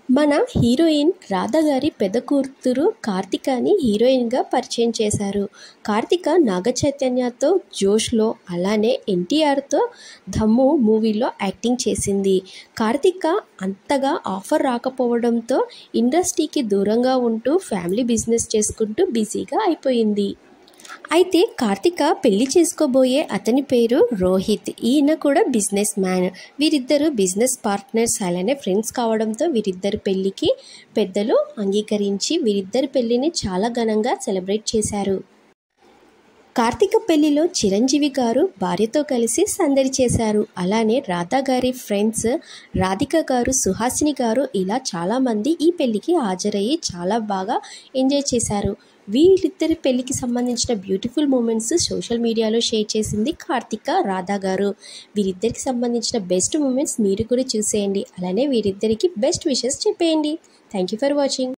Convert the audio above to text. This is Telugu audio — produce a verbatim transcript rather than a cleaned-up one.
మన హీరోయిన్ రాధ గారి పెద్ద కూతురు కార్తికని హీరోయిన్గా పరిచయం చేశారు. కార్తిక నాగచైతన్యతో జోష్లో, అలానే ఎన్టీఆర్తో ధమ్ము మూవీలో యాక్టింగ్ చేసింది. కార్తిక అంతగా ఆఫర్ రాకపోవడంతో ఇండస్ట్రీకి దూరంగా ఉంటూ ఫ్యామిలీ బిజినెస్ చేసుకుంటూ బిజీగా అయిపోయింది. అయితే కార్తిక పెళ్లి చేసుకోబోయే అతని పేరు రోహిత్. ఈయన కూడా బిజినెస్ మ్యాన్. వీరిద్దరు బిజినెస్ పార్ట్నర్స్ అలానే ఫ్రెండ్స్ కావడంతో వీరిద్దరి పెళ్లికి పెద్దలు అంగీకరించి వీరిద్దరి పెళ్లిని చాలా ఘనంగా సెలబ్రేట్ చేశారు. కార్తిక పెళ్లిలో చిరంజీవి గారు భార్యతో కలిసి సందడి చేశారు. అలానే రాధా గారి ఫ్రెండ్స్ రాధిక గారు, సుహాసిని గారు ఇలా చాలామంది ఈ పెళ్లికి హాజరయ్యి చాలా బాగా ఎంజాయ్ చేశారు. వీళ్ళిద్దరి పెళ్లికి సంబంధించిన బ్యూటిఫుల్ మూమెంట్స్ సోషల్ మీడియాలో షేర్ చేసింది కార్తిక, రాధా గారు. వీరిద్దరికి సంబంధించిన బెస్ట్ మూమెంట్స్ మీరు కూడా చూసేయండి. అలానే వీరిద్దరికి బెస్ట్ విషెస్ చెప్పేయండి. Thank you for watching.